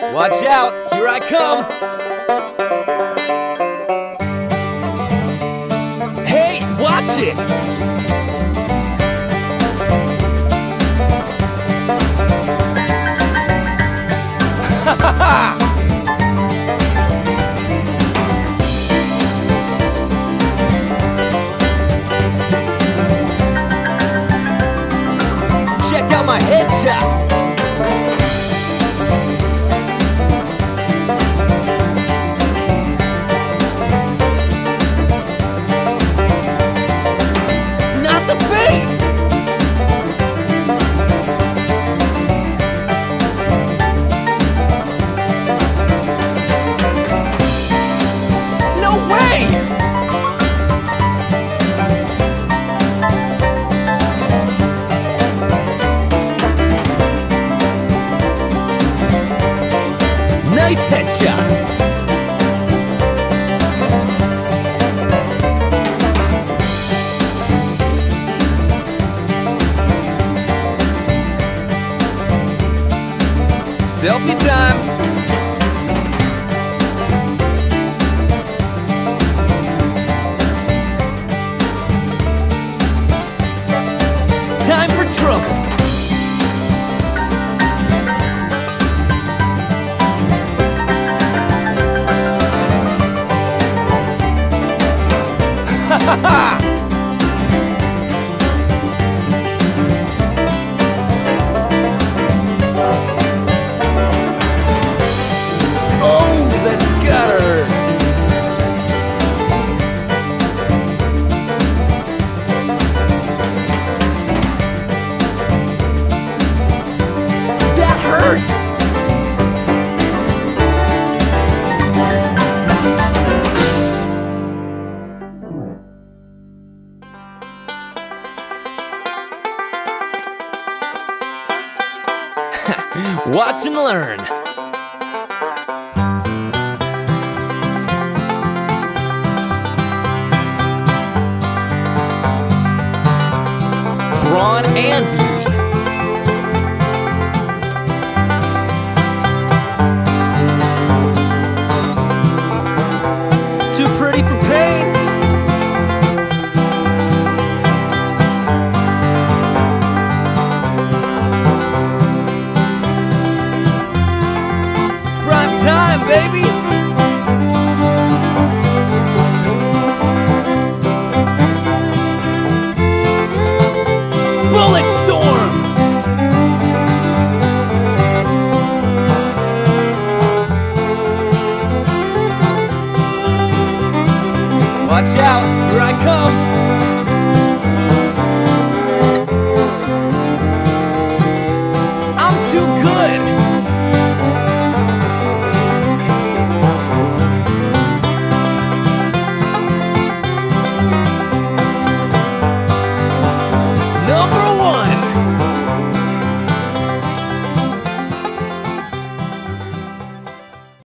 Watch out, here I come! Hey, watch it! Ha ha ha! Check out my headshot! Nice headshot! Selfie time! Time for trouble! Ha ha ha! Oh, that's gotta hurt! That hurts! Watch and learn. Brawn and beauty. Too pretty for pain. Time, baby! Bullet storm! Watch out!